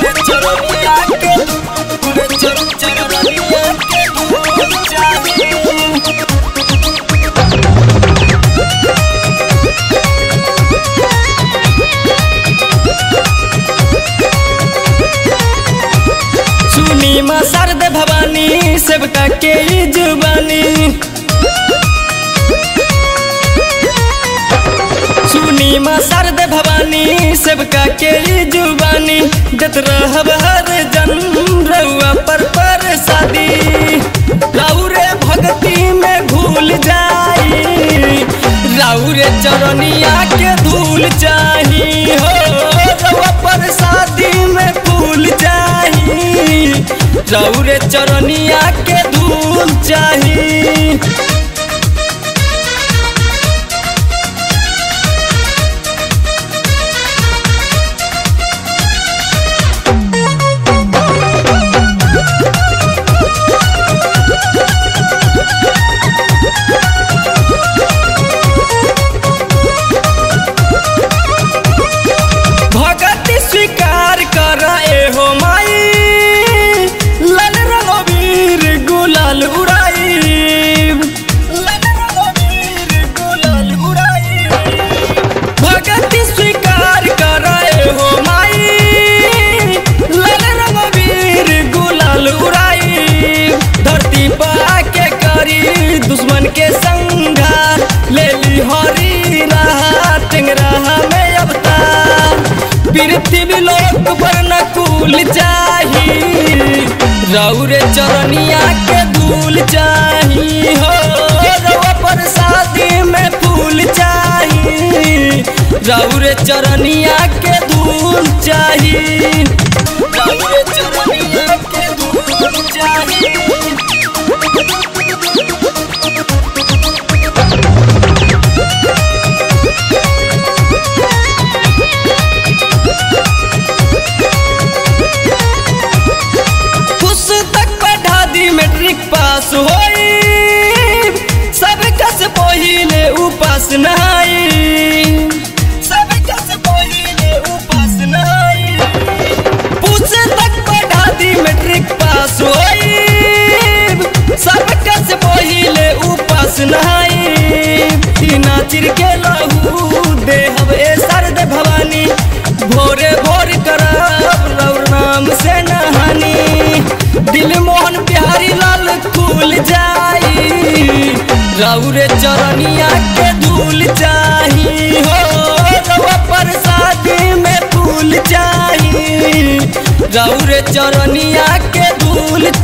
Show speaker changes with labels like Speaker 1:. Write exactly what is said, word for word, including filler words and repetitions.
Speaker 1: सुनी माँ शारदा भवानी सबका के जुबानी, सुनी माँ शारदा भवानी सबका के जुबानी, देत रहब हर जन्म रउआ पर प्रसादी। राउरे भक्ति में घुल जाई, राउरे चरनिया के धूल चाही हो, रउआ प्रसादी में फूल चाही, राउरे चरनिया के धूल चाही। स्वीकार कर एहो माई, लाल रघुवीर गुलाल उड़ाई, लाल रघुवीर गुलाल उड़ाई। भगति स्वीकार कर एहो माई, लाल रघुवीर गुलाल उड़ाई। धरती पर के करी दुश्मन के संघार, ले ली हरी राह टेंगरा में अवतार। पृथ्वी लोक पर नकुल चाही, राउरे चरनिया के धूल चाही हो, रउआ प्रसादी में फूल चाही, राउरे चरनिया के धूल चाही, राउरे चरनिया के धूल चाही। मैट्रिक पास होई सब कस पहिले उपास नहाई, सब कस पहिले उपास नहाई। पूछ तक पढ़ा दी मैट्रिक पास होई सब कस पहिले उपास नहाई। नाचिर के लहू देहब ए शारदा भवानी, भोरे भोर करब रउर नाम से नहानी। दिल मोहन प्यारी लाल खुल जाई, राउरे चरनिया के धूल चाही हो, रउआ प्रसादी में फूल चाही, राउरे चरनिया के धूल